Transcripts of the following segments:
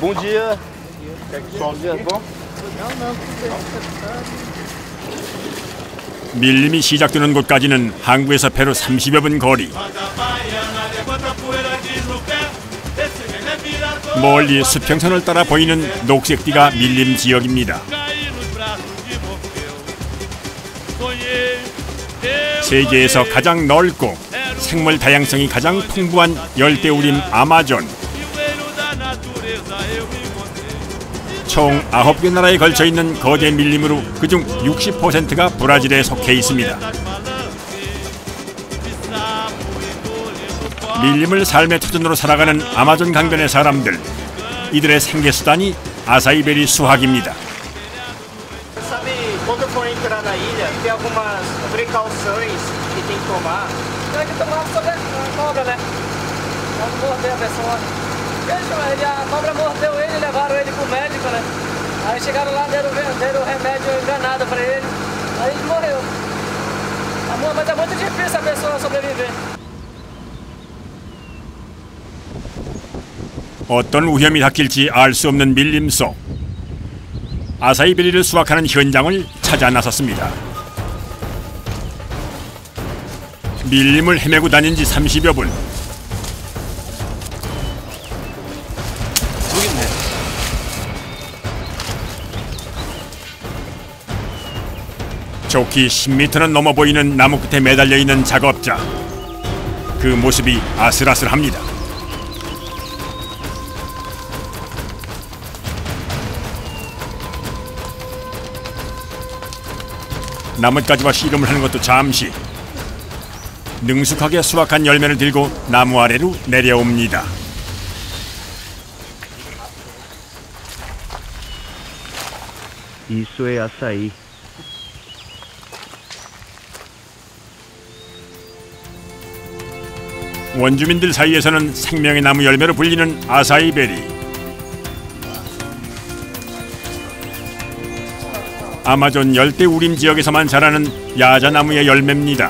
Bom dia. Quer que só um dia bom? 밀림이 시작되는 곳까지는 항구에서 배로 30여 분 거리. 멀리 수평선을 따라 보이는 녹색띠가 밀림 지역입니다. 세계에서 가장 넓고 생물 다양성이 가장 풍부한 열대우림 아마존. 총 9개 나라에 걸쳐 있는 거대 밀림으로 그중 60%가 브라질에 속해 있습니다. 밀림을 삶의 터전으로 살아가는 아마존 강변의 사람들. 이들의 생계수단이 아사이베리 수확입니다. Sabe, quando for entrar na ilha, tem algumas precauções que tem que tomar. Tem que tomar sobre a cobra, né? Quando morder a pessoa. A cobra mordeu ele, levaram ele pro médico, né? Aí chegaram lá, deram remédio enganado para ele. Aí ele morreu. Mas é muito difícil a pessoa sobreviver. 어떤 위험이 닥칠지 알 수 없는 밀림 속. 아사이베리를 수확하는 현장을 찾아 나섰습니다. 밀림을 헤매고 다닌 지 30여 분. 좋기 10m는 넘어 보이는 나무 끝에 매달려 있는 작업자. 그 모습이 아슬아슬합니다. 나뭇가지와 씨름을 하는 것도 잠시. 능숙하게 수확한 열매를 들고 나무 아래로 내려옵니다. Isso é açaí. 원주민들 사이에서는 생명의 나무 열매로 불리는 아사이베리. 아마존 열대우림 지역에서만 자라는 야자나무의 열매입니다.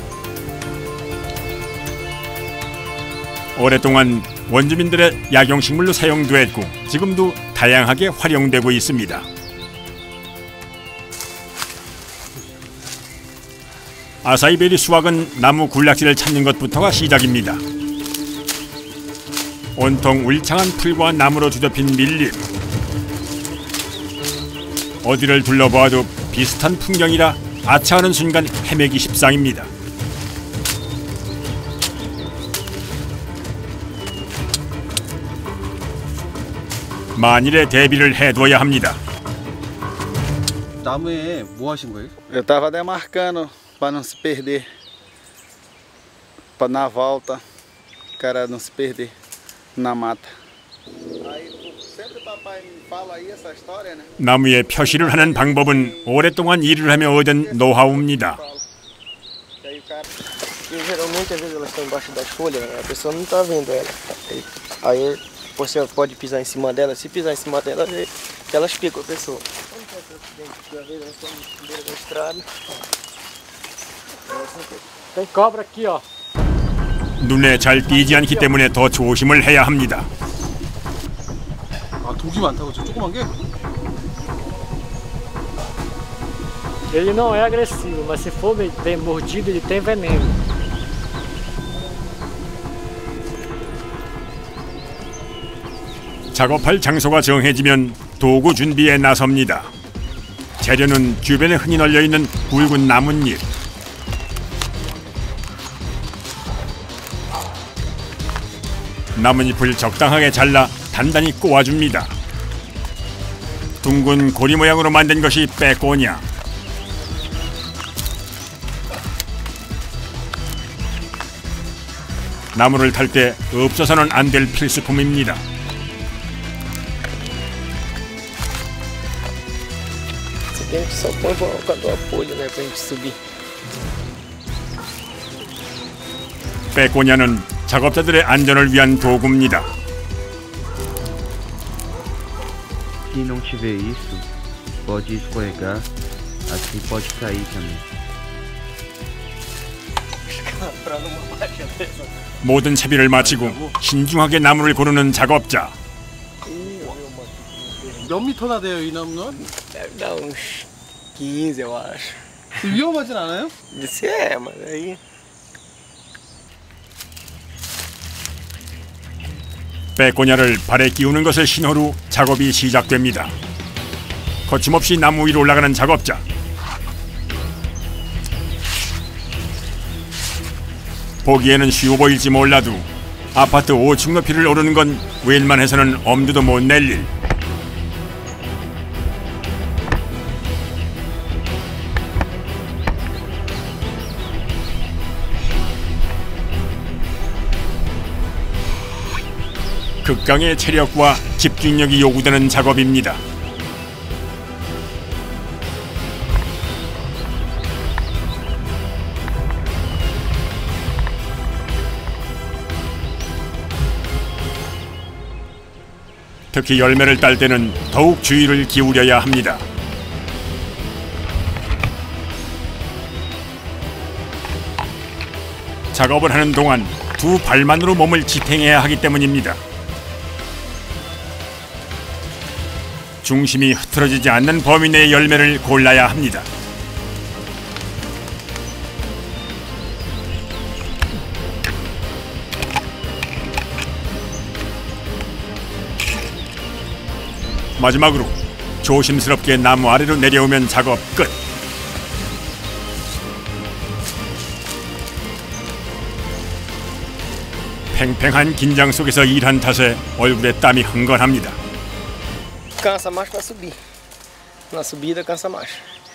오랫동안 원주민들의 약용식물로 사용됐고 지금도 다양하게 활용되고 있습니다. 아사이베리 수확은 나무 군락지를 찾는 것부터가 시작입니다. 온통 울창한 풀과 나무로 뒤덮인 밀림. 어디를 둘러보아도 비슷한 풍경이라 아차하는 순간 헤매기 십상입니다. 만일의 대비를 해둬야 합니다. 나무에 뭐 하신 거예요? Eu tava demarcando para não se perder. Para na volta, o cara não se perder na mata. Aí sempre papai me fala aí essa história, né? 나무에 표시를 하는 방법은 오랫동안 일을 하며 얻은 노하우입니다. Geralmente, às vezes, elas estão embaixo das folhas, né? A pessoa não está vendo ela. Aí você pode pisar em cima dela. Se pisar em cima dela, elas picam a pessoa. Tem cobra aqui, ó. 눈에 잘 띄지 않기 때문에 더 조심을 해야 합니다. 아, 독이 많다고 저 조그만 게? Ele não é agressivo, mas se for bem mordido, ele tem veneno. 작업할 장소가 정해지면 도구 준비에 나섭니다. 재료는 주변에 흔히 널려 있는 굵은 나뭇잎. 나뭇잎을 적당하게 잘라 단단히 꼬아줍니다. 둥근 고리 모양으로 만든 것이 빼꼬냐. 나무를 탈 때 없어서는 안 될 필수품입니다. A gente só põe o apoio, né, pra gente subir. 빼꼬냐는 작업자들의 안전을 위한 도구입니다. Se não tiver isso, pode escorregar, assim pode cair também. 모든 채비를 마치고 신중하게 나무를 고르는 작업자. 몇 미터나 돼요, 이 나무는? Deve dar uns 15, eu acho. 위험하진 않아요? Disse é, mas aí... 빼꼬냐를 발에 끼우는 것을 신호로 작업이 시작됩니다. 거침없이 나무 위로 올라가는 작업자. 보기에는 쉬워 보일지 몰라도 아파트 5층 높이를 오르는 건 웬만해서는 엄두도 못 낼 일. 극강의 체력과 집중력이 요구되는 작업입니다. 특히 열매를 딸 때는 더욱 주의를 기울여야 합니다. 작업을 하는 동안 두 발만으로 몸을 지탱해야 하기 때문입니다. 중심이 흐트러지지 않는 범위 내의 열매를 골라야 합니다. 마지막으로 조심스럽게 나무 아래로 내려오면 작업 끝. 팽팽한 긴장 속에서 일한 탓에 얼굴에 땀이 흥건합니다. Cansa mais para subir. Na subida cansa mais.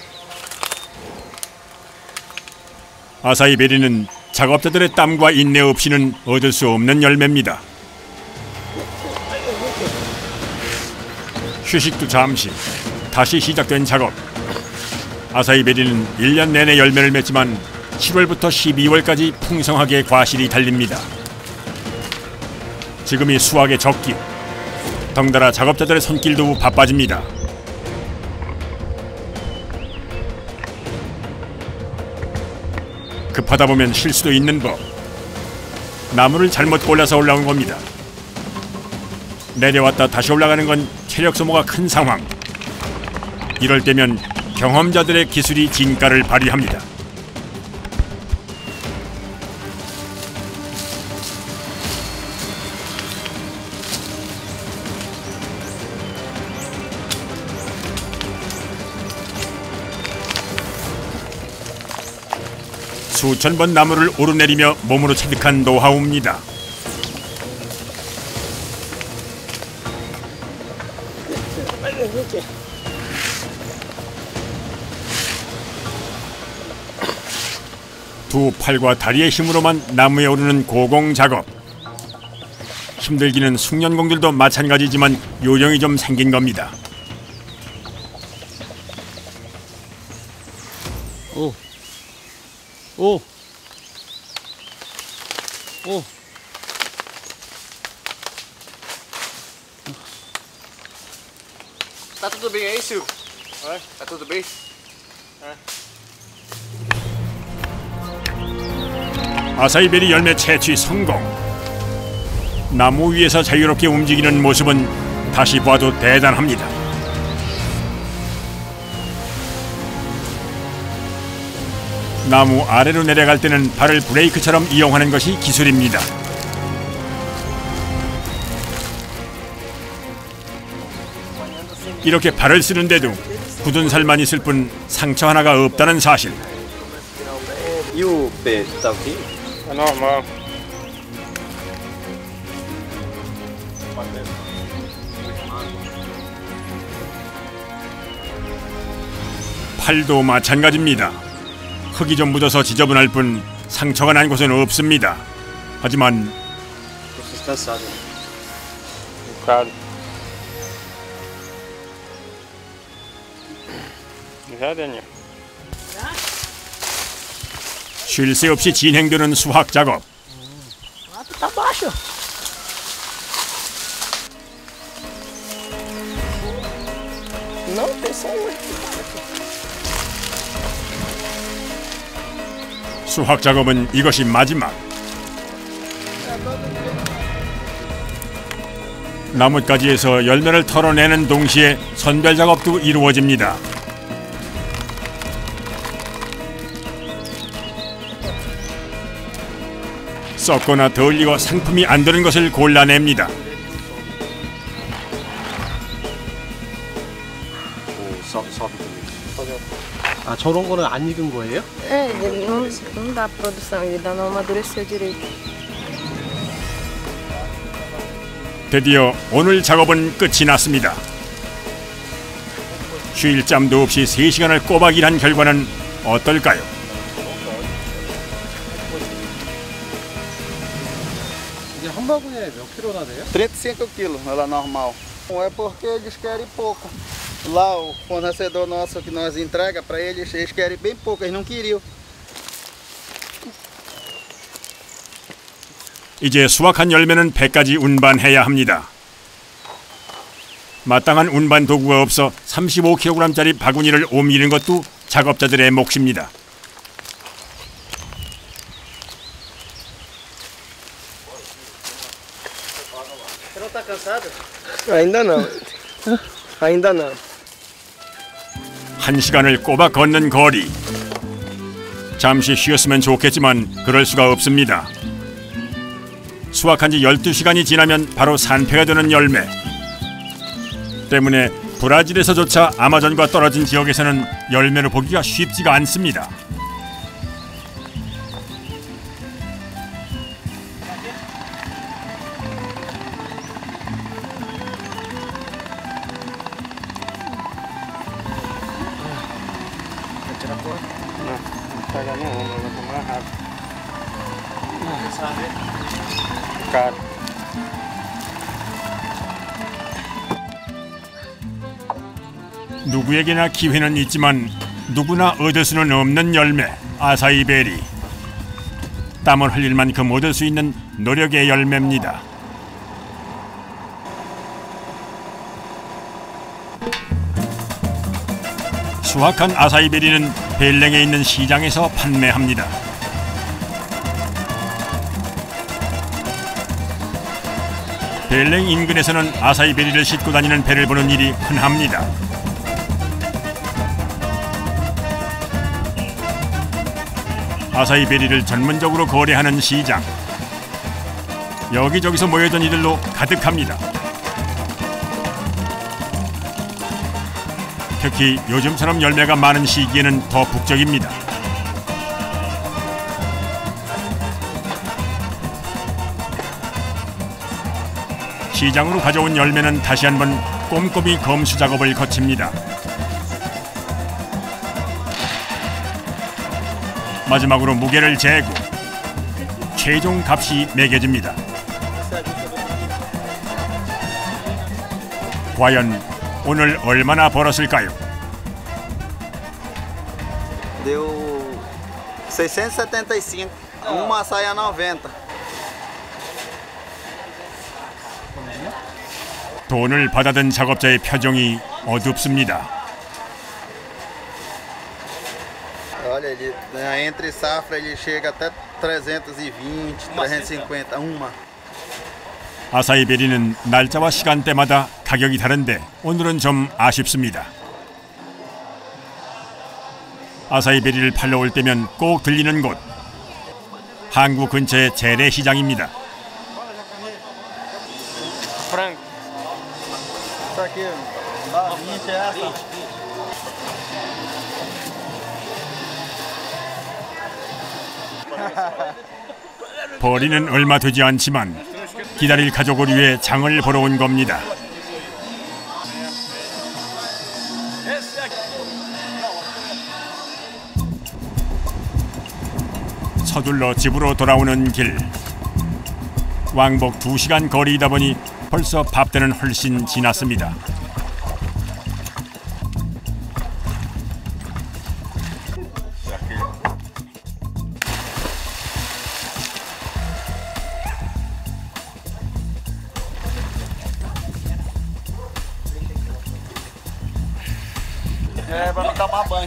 아사히 베리는 작업자들의 땀과 인내 없이는 얻을 수 없는 열매입니다. 휴식도 잠시, 다시 시작된 작업. 아사히 베리는 1년 내내 열매를 맺지만 7월부터 12월까지 풍성하게 과실이 달립니다. 지금이 수확의 적기. 덩달아 작업자들의 손길도 바빠집니다. 급하다 보면 실수도 있는 법. 나무를 잘못 골라서 올라온 겁니다. 내려왔다 다시 올라가는 건 체력 소모가 큰 상황. 이럴 때면 경험자들의 기술이 진가를 발휘합니다. 수천 번 나무를 오르내리며 몸으로 체득한 노하우입니다. 두 팔과 다리의 힘으로만 나무에 오르는 고공 작업. 힘들기는 숙련공들도 마찬가지지만 요령이 좀 생긴 겁니다. 오. Tá tudo bem aí, Silvio? Tá tudo bem? 아사히베리 열매 채취 성공. 나무 위에서 자유롭게 움직이는 모습은 다시 봐도 대단합니다. 나무 아래로 내려갈 때는 발을 브레이크처럼 이용하는 것이 기술입니다. 이렇게 발을 쓰는데도 굳은 살만 있을 뿐 상처 하나가 없다는 사실. E o pé, tá ok? É normal. 팔도 마찬가지입니다. 흙이 좀 묻어서 지저분할 뿐 상처가 난 곳은 없습니다. 하지만 Tô cansado. Um bocado. Já, Daniel? 쉴 새 없이 진행되는 수확 작업. Tá baixo. Não, tem só um. 수확 작업은 이것이 마지막. 나뭇가지에서 열매를 털어내는 동시에 선별 작업도 이루어집니다. 썩거나 덜 익어 상품이 안 되는 것을 골라냅니다. 아, 저런 거는 안 익은 거예요? É, ele não dá produção, ele ainda não amadureceu direito. 드디어 오늘 작업은 끝이 났습니다. 쉴 짬도 없이 3시간을 꼬박 일한 결과는 어떨까요? 이게 한 바구니에 몇 킬로나 돼요? 35 quilos, ela normal. É porque eles querem pouco. Lá o fornecedor nosso que nós entrega para eles, eles querem bem pouco, eles não queriam. 이제 수확한 열매는 배까지 운반해야 합니다. 마땅한 운반 도구가 없어 35kg짜리 바구니를 옮기는 것도 작업자들의 몫입니다. Você não tá cansado? Ainda não. Ainda não. 1시간을 꼬박 걷는 거리. 잠시 쉬었으면 좋겠지만 그럴 수가 없습니다. 수확한 지 12시간이 지나면 바로 산패가 되는 열매. 때문에 브라질에서조차 아마존과 떨어진 지역에서는 열매를 보기가 쉽지가 않습니다. Pega no ombro, vai tomar rápido. Cara. 누구에게나 기회는 있지만 누구나 얻을 수는 없는 열매, 아사이베리. 땀을 흘릴 만큼 얻을 수 있는 노력의 열매입니다. 수확한 아사이베리는 벨랭에 있는 시장에서 판매합니다. 벨랭 인근에서는 아사이베리를 싣고 다니는 배를 보는 일이 흔합니다. 아사이베리를 전문적으로 거래하는 시장. 여기저기서 모여든 이들로 가득합니다. 특히 요즘처럼 열매가 많은 시기에는 더 북적입니다. 시장으로 가져온 열매는 다시 한번 꼼꼼히 검수 작업을 거칩니다. 마지막으로 무게를 재고 최종 값이 매겨집니다. 과연 오늘 얼마나 벌었을까요? Deu 675, uma saia 90. 돈을 받아든 작업자의 표정이 어둡습니다. Olha, ele, entre safra ele chega até 320, 350, uma. 아사이베리는 날짜와 시간대마다 가격이 다른데 오늘은 좀 아쉽습니다. 아사이베리를 팔러 올 때면 꼭 들리는 곳. 항구 근처의 재래시장입니다. Frango. Isso aqui, dá 20 essa. 벌이는 얼마 되지 않지만 기다릴 가족을 위해 장을 보러 온 겁니다. 서둘러 집으로 돌아오는 길. 왕복 2시간 거리이다 보니 벌써 밥때는 훨씬 지났습니다. É, pra não tomar banho.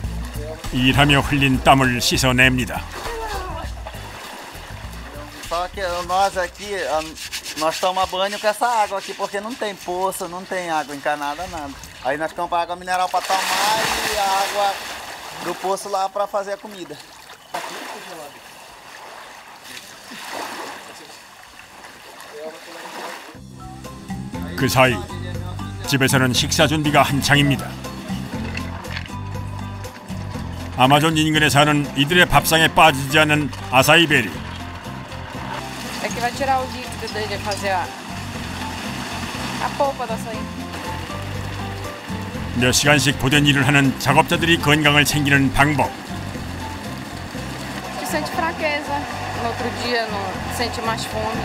일하며 흘린 땀을 씻어냅니다. Só que que nós aqui, nós tomamos banho com essa água aqui, porque não tem poço, não tem água encanada, nada. Aí nós compramos água mineral para tomar e a água do poço lá para fazer a comida. 그 사이 집에서는 식사 준비가 한창입니다. 아마존 인근에 사는 이들의 밥상에 빠지지 않는 아사이베리. É que vai tirar o líquido dele, fazer a polpa do açaí. 몇 시간씩 고된 일을 하는 작업자들이 건강을 챙기는 방법. Você sente fraqueza, no outro dia não sente mais fome.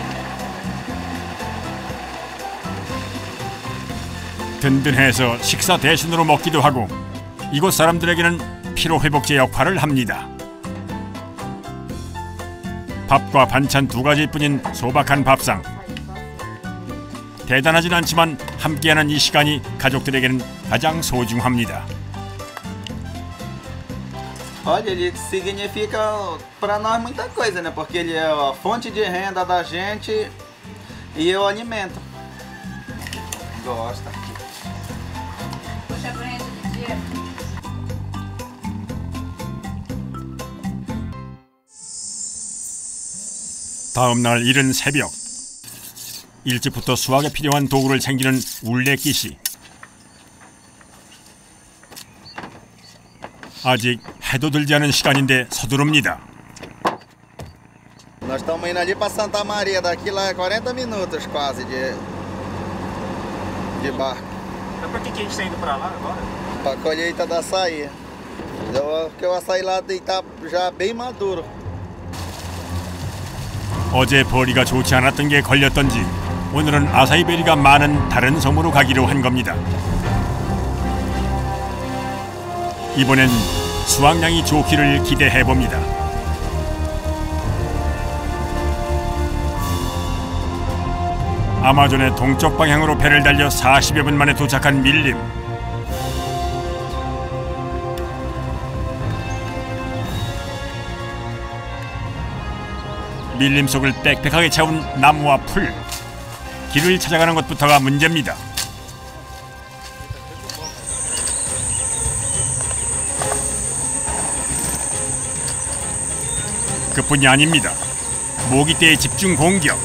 든든해서 식사 대신으로 먹기도 하고 이곳 사람들에게는 피로회복제 역할을 합니다. 밥과 반찬 2가지뿐인 소박한 밥상. 대단하진 않지만 함께하는 이 시간이 가족들에게는 가장 소중합니다. Olha, ele significa para nós muita coisa, né? Porque ele é a fonte de renda da gente e eu alimento. Gosta. Puxa a renda do dia. 다음 날 이른 새벽. 일찍부터 수확에 필요한 도구를 챙기는 울레끼 씨. 아직 해도 들지 않은 시간인데 서두릅니다. Nós estamos indo ali para Santa Maria, daqui lá é 40 minutos quase de barco. Mas por que a gente está indo para lá agora? Para a colheita da açaí. Porque o açaí lá está já bem maduro. 어제 벌이가 좋지 않았던 게 걸렸던지 오늘은 아사이베리가 많은 다른 섬으로 가기로 한 겁니다. 이번엔 수확량이 좋기를 기대해봅니다. 아마존의 동쪽 방향으로 배를 달려 40여 분 만에 도착한 밀림. 밀림 속을 빽빽하게 채운 나무와 풀. 길을 찾아가는 것부터가 문제입니다. 그뿐이 아닙니다. 모기떼의 집중 공격.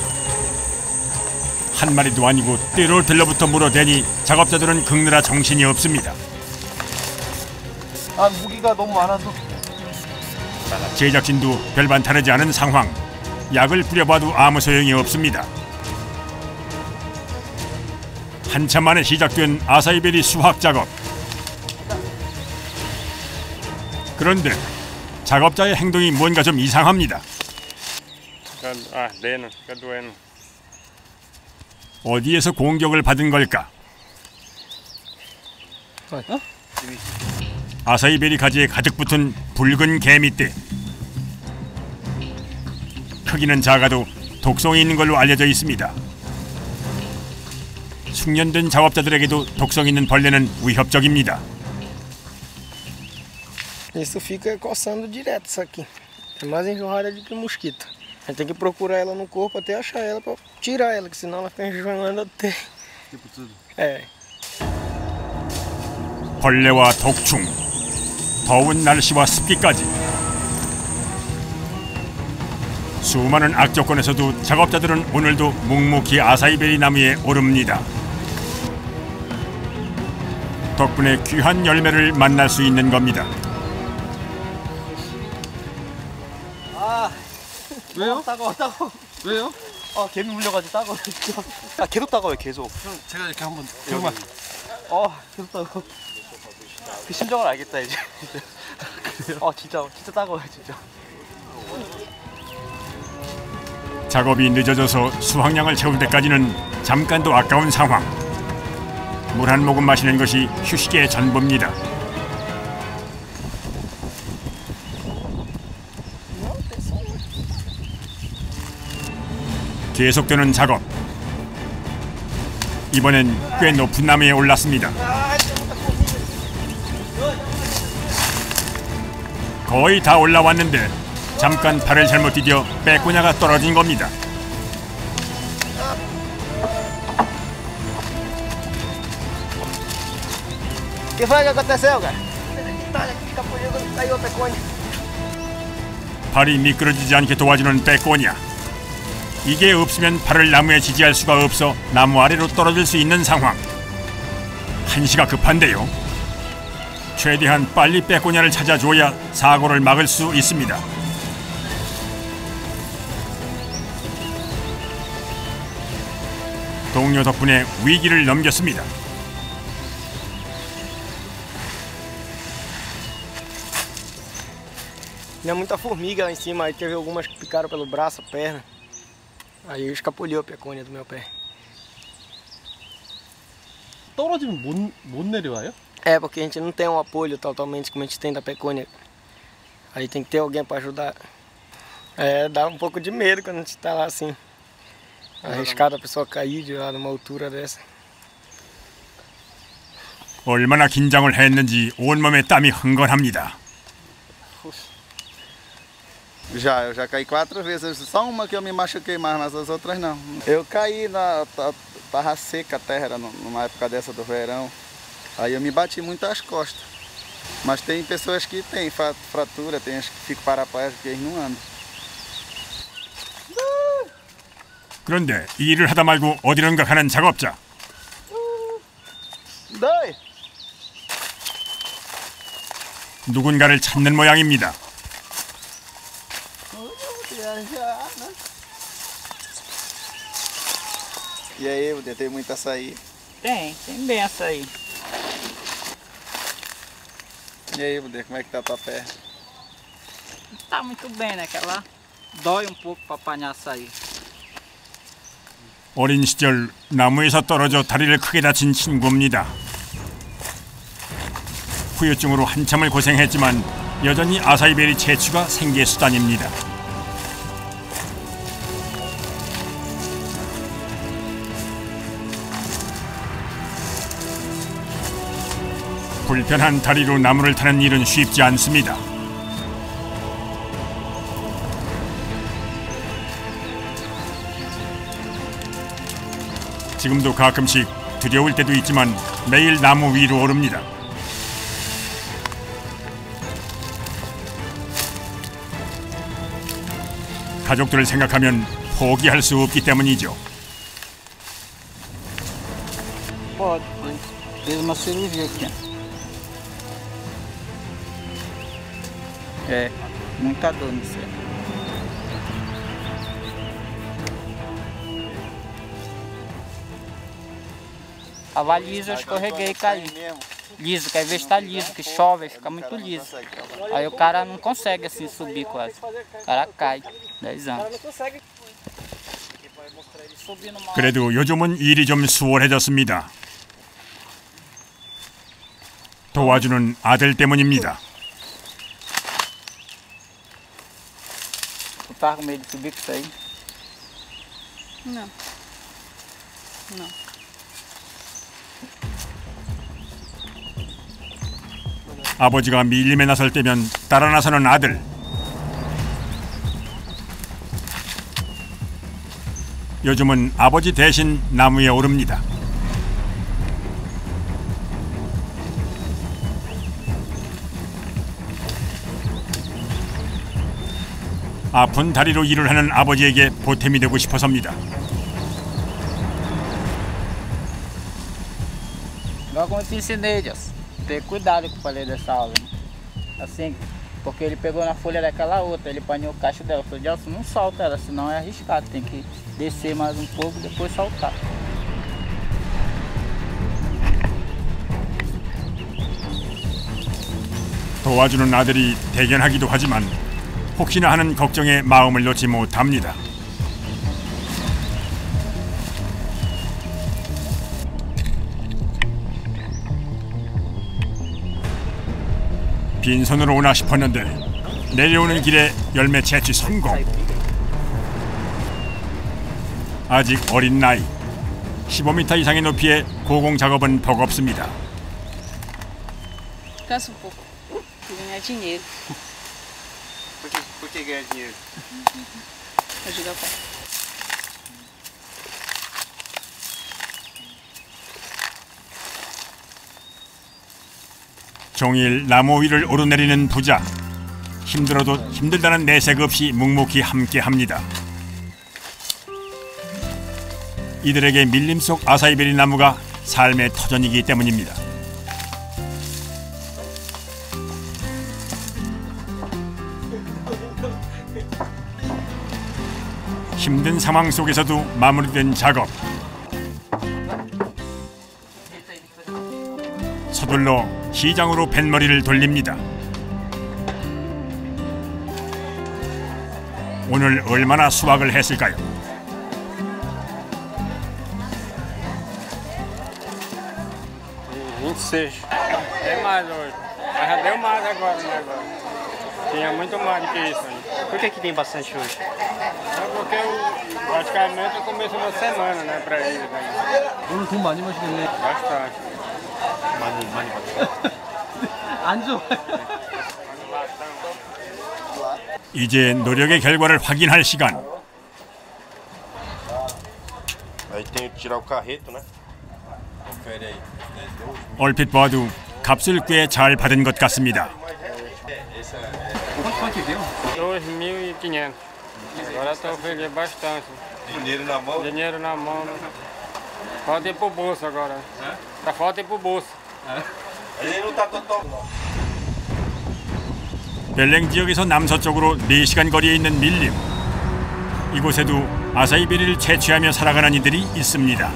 한 마리도 아니고 떼로 들러부터 물어대니 작업자들은 긁느라 정신이 없습니다. 아, 무기가 너무 많아서. 제작진도 별반 다르지 않은 상황. 약을 뿌려봐도 아무 소용이 없습니다. 한참 만에 시작된 아사이베리 수확 작업. 그런데 작업자의 행동이 뭔가 좀 이상합니다. 어디에서 공격을 받은 걸까? 아사이베리 가지에 가득 붙은 붉은 개미떼. 크기는 작아도 독성이 있는 걸로 알려져 있습니다. 숙련된 작업자들에게도 독성 있는 벌레는 위협적입니다. Isso fica coçando direto isso aqui. É mais enjoada do que mosquito. A gente tem que procurar ela no corpo até achar ela para tirar ela, que senão ela fica enjoando até. Tipo tudo. É. 벌레와 독충, 더운 날씨와 습기까지. 수많은 악조건에서도 작업자들은 오늘도 묵묵히 아사이베리 나무에 오릅니다. 덕분에 귀한 열매를 만날 수 있는 겁니다. 왜요? 따가워. 왜요? 아, 개미 물려가지고 따가워. 아, 계속 따가워요, 계속. 형, 제가 이렇게 한번 정말. 계속 따가워. 그 심정을 알겠다, 이제. 진짜 따가워요, 진짜. 작업이 늦어져서 수확량을 채울 때까지는 잠깐도 아까운 상황. 물 한 모금 마시는 것이 휴식의 전부입니다. 계속되는 작업. 이번엔 꽤 높은 나무에 올랐습니다. 거의 다 올라왔는데 잠깐 발을 잘못 디뎌 빼꼬냐가 떨어진 겁니다. que foi que aconteceu, cara? Caiu a peconha. 발이 미끄러지지 않게 도와주는 빼꼬냐. 이게 없으면 발을 나무에 지지할 수가 없어 나무 아래로 떨어질 수 있는 상황. 한시가 급한데요. 최대한 빨리 빼꼬냐를 찾아줘야 사고를 막을 수 있습니다. 동료 덕분에 위기를 넘겼습니다. Tinha muita formiga lá em cima, aí teve algumas que picaram pelo braço, a perna. Aí escapuliu a pecônia do meu pé. 떨어지면 못 내려와요? É, porque a gente não tem um apoio totalmente como a gente tem da pecônia. Aí tem que ter alguém para ajudar. É, dá um pouco de medo quando a gente tá lá assim. Arriscado a pessoa cair de lá numa altura dessa. 얼마나 긴장을 했는지 온몸에 땀이 흥건합니다. Eu já caí 4 vezes, só uma que eu me machuquei mais, mas as outras não. Eu caí, tava seca a terra numa época dessa do verão, aí eu me bati muito as costas. Mas tem pessoas que têm fratura, tem as que ficam paraplégicas porque eles não andam. 그런데 일을 하다 말고 어디론가 가는 작업자. Doi! 누군가를 찾는 모양입니다. E aí, Buder, tem muito açaí? Tem bem açaí. E aí, Buder, como é que tá a tua perna? Não tá muito bem, né? Que ela dói um pouco para apanhar açaí. 어린 시절 나무에서 떨어져 다리를 크게 다친 친구입니다. 후유증으로 한참을 고생했지만 여전히 아사이베리 채취가 생계 수단입니다. 불편한 다리로 나무를 타는 일은 쉽지 않습니다. 지금도 가끔씩 두려울 때도 있지만 매일 나무 위로 오릅니다. 가족들을 생각하면 포기할 수 없기 때문이죠. Pode, fez uma cirurgia aqui. É, muita dor nisso aí. Tava liso, eu escorreguei e caí. Liso, que às vezes tá liso, que chove, fica muito liso. Aí o cara não consegue assim subir quase. O cara cai, 10 anos. 그래도 요즘은 일이 좀 수월해졌습니다. 도와주는 아들 때문입니다. Tu tava com medo de subir com isso aí? Não. Não. 아버지가 밀림에 나설 때면 따라 나서는 아들. 요즘은 아버지 대신 나무에 오릅니다. 아픈 다리로 일을 하는 아버지에게 보탬이 되고 싶어서입니다. Igual como eu te ensinei, Deus. Ter cuidado que eu falei dessa aula. Assim, porque ele pegou na folha daquela outra, ele apanhou o cacho dela. Eu falei, Gelson, não solta ela, senão é arriscado. Tem que descer mais um pouco e depois soltar. 도와주는 아들이 대견하기도 하지만 혹시나 하는 걱정에 마음을 놓지 못합니다. 빈손으로 오나 싶었는데 내려오는 길에 열매 채취 성공. 아직 어린 나이 15m 이상의 높이의 고공 작업은 버겁습니다. Cansa um pouco. Ganhar dinheiro. Por que ganhar dinheiro? Ajudar o pai. 종일 나무 위를 오르내리는 부자. 힘들어도 힘들다는 내색 없이 묵묵히 함께합니다. 이들에게 밀림 속 아사이베리 나무가 삶의 터전이기 때문입니다. 힘든 상황 속에서도 마무리된 작업. 서둘러 시장으로 뱃머리를 돌립니다. 오늘 얼마나 수확을 했을까요? Tem mais hoje. Mas já deu mais agora o negócio. Tinha muito mais do que isso aí. Por que tem bastante hoje? É porque praticamente eu comecei uma semana, né, pra eles. Né? 오늘 돈 많이 버시겠네. Bastante. 많이 받았어요. 안 좋아요. 이제 노력의 결과를 확인할 시간. Aí tem que tirar o carreto, né? Confere aí. 얼핏 봐도 값을 꽤 잘 받은 것 같습니다. Quanto deu? 2.500. Agora eu peguei bastante. Dinheiro na mão? Dinheiro na mão. Falta ir pro bolso agora. Tá falta ir pro bolso. Ele não tá total. 벨랭 지역에서 남서쪽으로 4시간 거리에 있는 밀림. 이곳에도 아사이베리를 채취하며 살아가는 이들이 있습니다.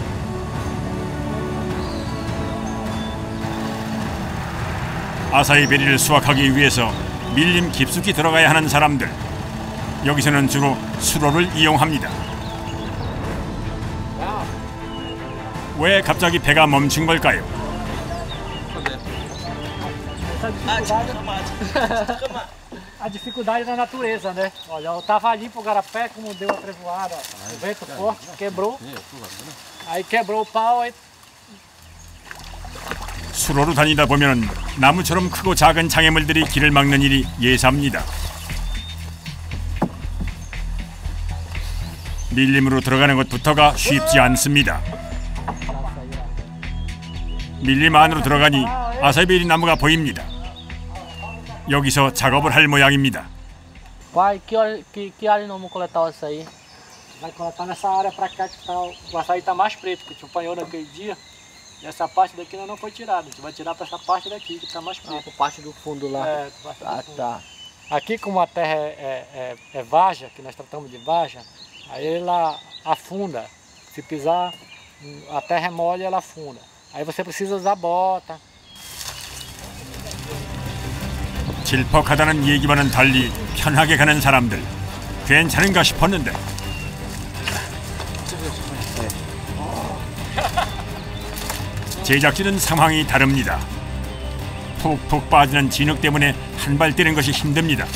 아사이베리를 수확하기 위해서 밀림 깊숙이 들어가야 하는 사람들. 여기서는 주로 수로를 이용합니다. 왜 갑자기 배가 멈춘 걸까요? A dificuldade da natureza, né? Olha, eu tava ali pro garapé, como deu a trevoada, o vento forte quebrou, aí quebrou o pau, aí 수로로 다니다 보면 나무처럼 크고 작은 장애물들이 길을 막는 일이 예사입니다. 밀림으로 들어가는 것부터가 쉽지 않습니다. 밀림 안으로 들어가니 아사이베리 나무가 보입니다. 여기서 작업을 할 모양입니다. Pai, que área nós vamos coletar o açaí? Vai coletar nessa área pra cá que tá, o açaí tá mais preto, que a gente apanhou naquele dia. E essa parte daqui não foi tirada, a gente vai tirar pra essa parte daqui que tá mais preto. Por parte do fundo lá. É, por parte do fundo. Tá. Aqui como a terra é varja, que nós tratamos de varja, aí ela afunda. Se pisar, a terra é mole e ela afunda. Aí você precisa usar bota. 질퍽하다는 얘기와는 달리 편하게 가는 사람들. 괜찮은가 싶었는데. 제작진은 상황이 다릅니다. 푹푹 빠지는 진흙 때문에 한 발 뛰는 것이 힘듭니다.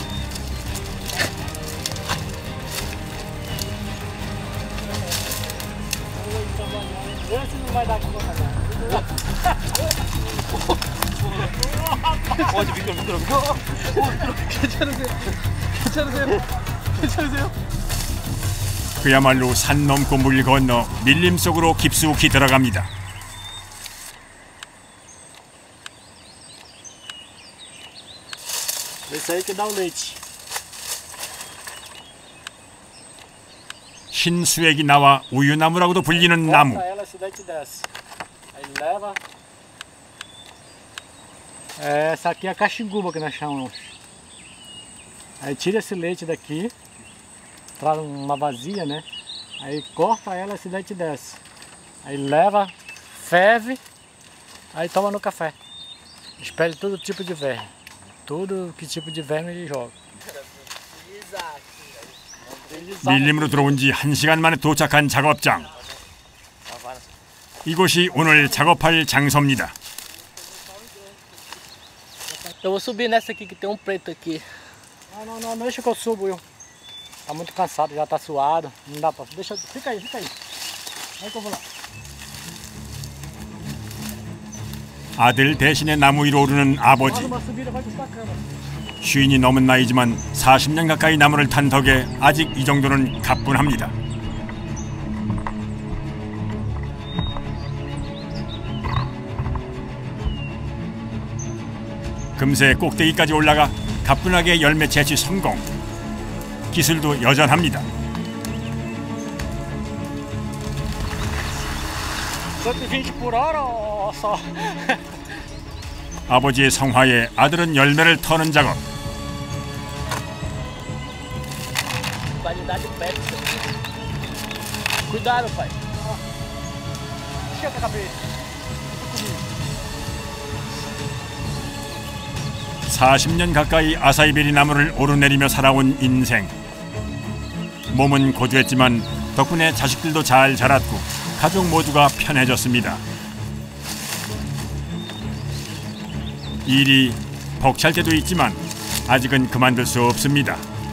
괜찮으세요? 그야말로 산 넘고 물 건너 밀림 속으로 깊숙이 들어갑니다. Esse aí que dá o leite. 흰 수액이 나와 우유나무라고도 불리는 나무. Ela esse daí que desce. Aí leva. Essa aqui é a caxinguba que nós chamamos. Aí tira esse leite daqui, traz uma vasilha, né? Aí corta ela, esse leite desce. Aí leva, ferve, aí toma no café. Espelha todo tipo de verme. Tudo que tipo de verme ele joga. 밀림으로 들어온 지 1시간 만에 도착한 작업장. 이곳이 오늘 작업할 장소입니다. Eu vou subir nessa aqui que tem preto aqui. Não, deixa que eu subo eu. Tá muito cansado, já tá suado. Não dá pra. Deixa, fica aí. Aí que eu vou lá. 아들 대신에 나무 위로 오르는 아버지. Uma subida vai custar cama. 쉰이 넘은 나이지만 40년 가까이 나무를 탄 덕에 아직 이 정도는 가뿐합니다. 금세 꼭대기까지 올라가 가뿐하게 열매 채취 성공. 기술도 여전합니다. 아버지의 성화에 아들은 열매를 터는 작업. Cuidado, pai. Esquenta a cabeça. 40년 가까이 아사이베리 나무를 오르내리며 살아온 인생. 몸은 고주했지만 덕분에 자식들도 잘 자랐고 가족 모두가 편해졌습니다. 일이 벅찰 때도 있지만 아직은 그만둘 수 없습니다.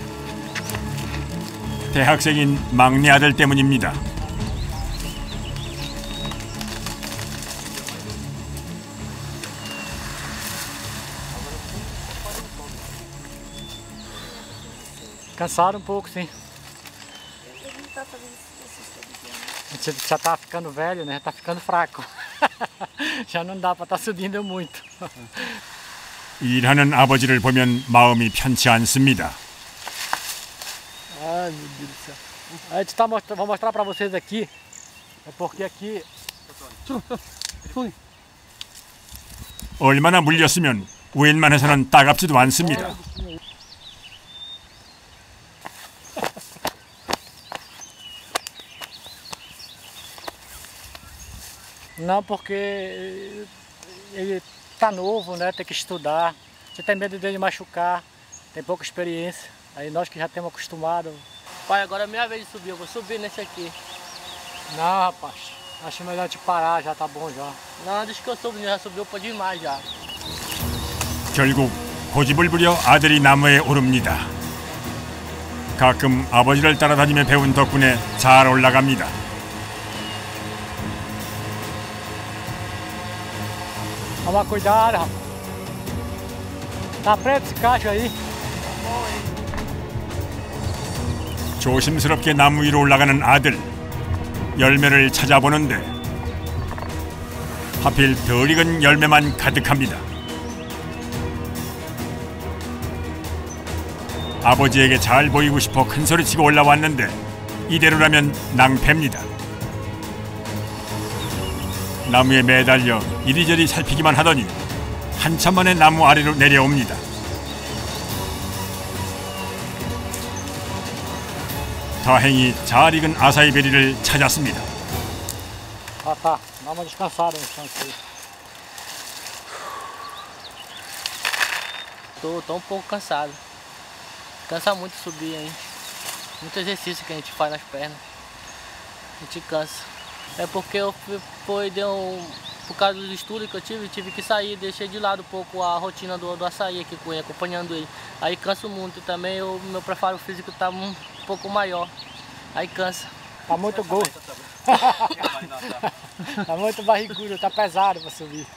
대학생인 막내 아들 때문입니다. Cansaram pouco, sim. A gente já tá ficando velho, né? Tá ficando fraco. Já não dá para estar subindo muito. 일하는 아버지를 보면 마음이 편치 않습니다. Ai, meu Deus do céu. A gente vou mostrar para vocês aqui, é porque aqui... 얼마나 물렸으면 웬만해서는 따갑지도 않습니다. Não, porque ele tá novo, né? Tem que estudar. Você tem medo dele machucar, tem pouca experiência. Aí nós que já temos acostumado. Pai, agora é minha vez de subir, eu vou subir nesse aqui. Não, rapaz, acho melhor te parar, já tá bom já. Não, deixa que eu subo, já subiu pode demais já. 결국 고집을 부려 아들이 나무에 오릅니다. 가끔 아버지를 따라다니며 배운 덕분에 잘 올라갑니다. Toma cuidado, rapaz. Tá preto esse cacho aí. 조심스럽게 나무 위로 올라가는 아들. 열매를 찾아보는데 하필 덜 익은 열매만 가득합니다. 아버지에게 잘 보이고 싶어 큰소리치고 올라왔는데 이대로라면 낭패입니다. 나무에 매달려 이리저리 살피기만 하더니 한참 만에 나무 아래로 내려옵니다. 다행히 잘 익은 아사이베리를 찾았습니다. Ah tá, dá uma descansada no chão aqui. Tô um pouco cansado. Cansa muito subir, hein? Muito exercício que a gente faz nas pernas. A gente cansa. É porque por causa dos estudos que eu tive que sair, deixei de lado um pouco a rotina do açaí aqui com ele, acompanhando ele. Aí canso muito também, meu preparo físico tá um pouco maior. Aí cansa. Tá muito gordo. Tá muito barrigudo, tá pesado para subir.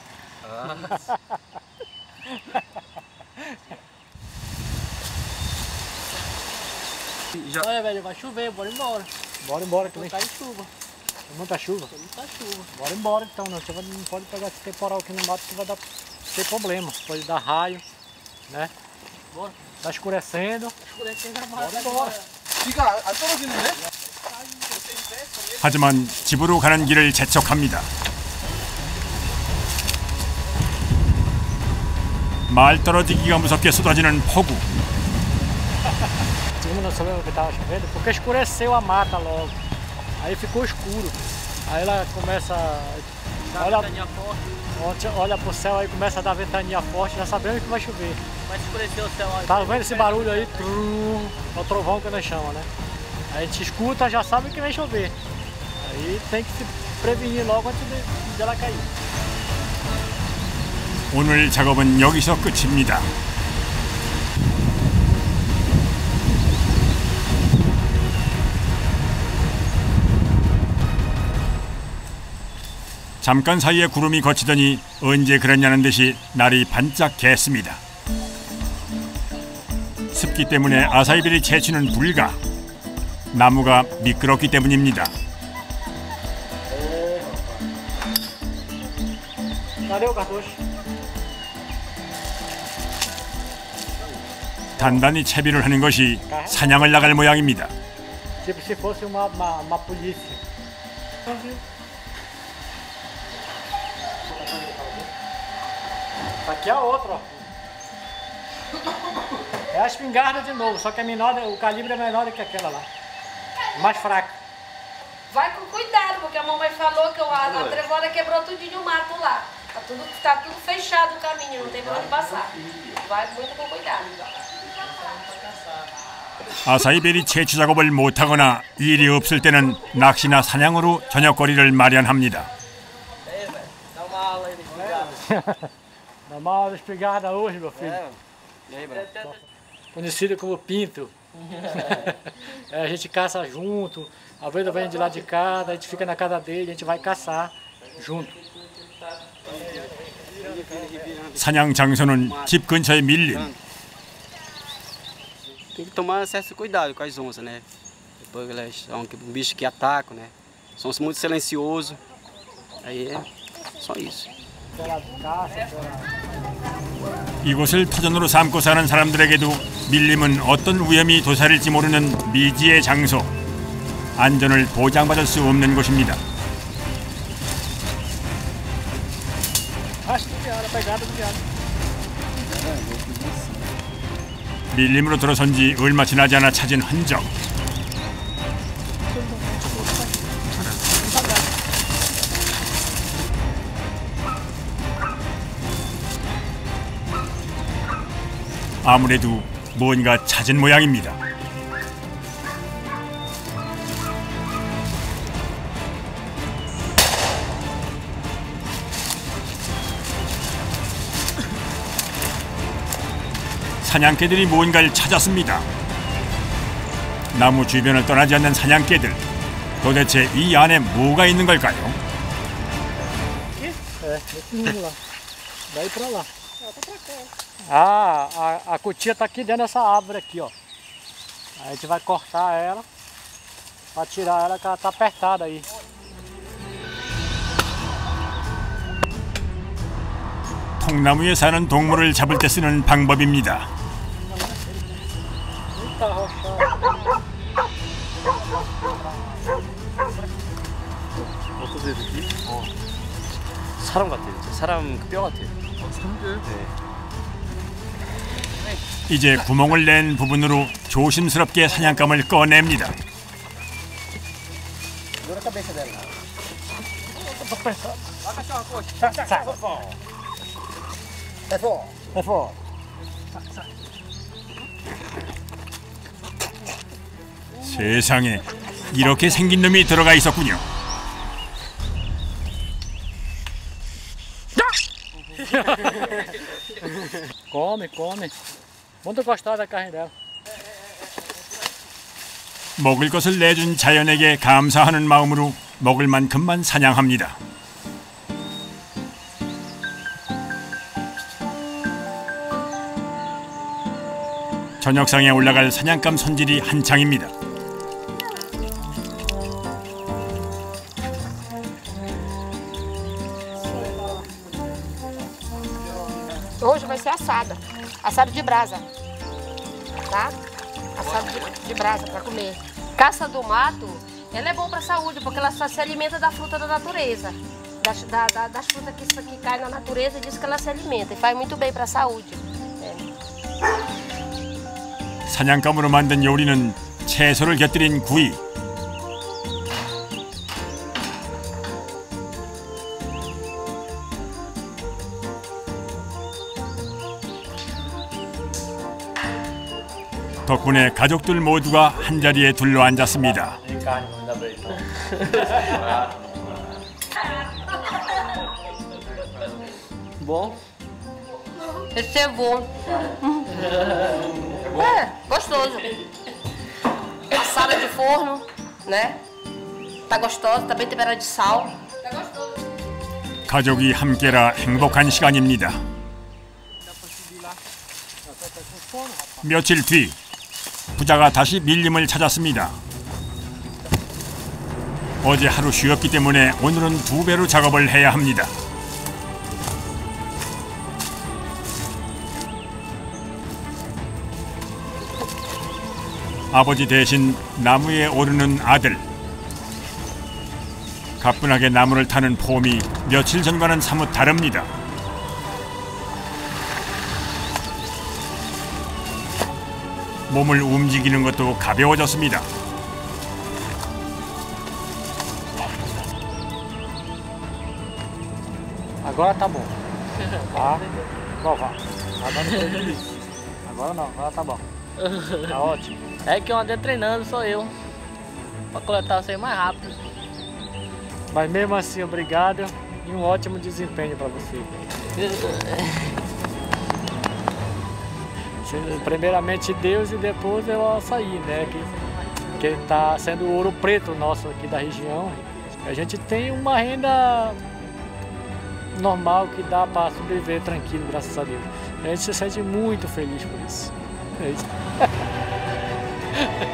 Olha, velho, vai chover, bora embora. Bora embora também. Tá em chuva. Tem muita chuva? Tem muita chuva. Bora embora então, não. Você não pode pegar esse temporal aqui no mato que vai ter problema. Pode dar raio, né? Bora. Tá escurecendo. Escurecendo a bora embora. 비가 안 떨어지는데? 하지만 집으로 가는 길을 재촉합니다. 말 떨어지기가 무섭게 쏟아지는 폭우. Segundo nós sabemos que estava chovendo, porque escureceu a mata logo. Aí ficou escuro. Aí ela começa olha pro céu, aí começa a dar ventania forte, já sabemos que vai chover. Vai escurecer o céu aí. Tá vendo esse barulho aí? É o trovão que nós chamamos, né? Aí a gente escuta, já sabe que vai chover. Aí tem que se prevenir logo antes de ela cair. 오늘 작업은 여기서 끝입니다. 잠깐 사이에 구름이 걷히더니 언제 그랬냐는 듯이 날이 반짝 갰습니다. 습기 때문에 아사이베리 채취는 불가. 나무가 미끄럽기 때문입니다. Cadê o cartucho? 단단히 채비를 하는 것이 사냥을 나갈 모양입니다. Tipo se fosse uma polícia. Aqui é a outra, ó. É a espingarda de novo, só que é menor, o calibre é menor do que aquela lá. Mais fraca. Vai com cuidado, porque a mamãe falou que a trevona quebrou tudinho o mato lá. Tá tudo fechado o caminho, não tem pra onde passar. Vai muito com cuidado. 아사히베리 채취 작업을 못하거나 일이 없을 때는 낚시나 사냥으로 저녁거리를 마련합니다. Dá uma aula de espingarda hoje, meu filho. Conhecido como pinto. A gente caça junto. A vez vem de lá de casa, a gente fica na casa dele, a gente vai caçar junto. 사냥 장소는 집 근처의 밀림. Tem que tomar certo cuidado com as onças, né? Depois elas são um bicho que atacam, né? São muito silenciosos. Aí é só isso. 이곳을 터전으로 삼고 사는 사람들에게도 밀림은 어떤 위험이 도사릴지 모르는 미지의 장소. 안전을 보장받을 수 없는 곳입니다. 밀림으로 들어선 지 얼마 지나지 않아 찾은 흔적. 아무래도 뭔가 찾은 모양입니다. 사냥개들이 뭔가를 찾았습니다. 나무 주변을 떠나지 않는 사냥개들. 도대체 이 안에 뭐가 있는 걸까요? Daí pra lá. A cutia tá aqui dentro dessa árvore aqui, ó. Aí a gente vai cortar ela para tirar ela, que ela tá apertada aí. 통나무에 사는 동물을 잡을 때 쓰는 방법입니다. 어떠세요, 느낌? 사람 같아요. 사람 뼈 같아요. 사람들? 네. 이제 구멍을 낸 부분으로 조심스럽게 사냥감을 꺼냅니다. 세상에 이렇게 생긴 놈이 들어가 있었군요. Come. Muito gostar da carne dela. 먹을 것을 내준 자연에게 감사하는 마음으로 먹을 만큼만 사냥합니다. 저녁상에 올라갈 사냥감 손질이 한창입니다. Hoje vai ser assado de brasa, tá? Assado de brasa para comer. Caça do mato, ela é boa para a saúde, porque ela só se alimenta da fruta da natureza. Das frutas que caem na natureza, diz que ela se alimenta e faz muito bem para a saúde. 사냥감으로 만든 요리는 채소를 곁들인 구이. 덕분에 가족들 모두가 한자리에 둘러앉았습니다. Bom? Esse é bom. É, gostoso. Assada de forno, né? Tá gostosa, tá bem temperada de sal. Tá gostoso. 가족이 함께라 행복한 시간입니다. 며칠 뒤 부자가 다시 밀림을 찾았습니다. 어제 하루 쉬었기 때문에 오늘은 2배로 작업을 해야 합니다. 아버지 대신 나무에 오르는 아들. 가뿐하게 나무를 타는 폼이 며칠 전과는 사뭇 다릅니다. 몸을 움직이는 것도 가벼워졌습니다. Agora tá bom. Tá? Bom, vá. Tá dando prejuízo. Agora não, agora tá bom. Tá ótimo. É que eu andei treinando, sou eu. Pra coletar você mais rápido. Mas mesmo assim, obrigado e um ótimo desempenho para você. Primeiramente Deus e depois é o açaí, né? Que está sendo o ouro preto nosso aqui da região. A gente tem uma renda normal que dá para sobreviver tranquilo, graças a Deus. A gente se sente muito feliz por isso. É isso.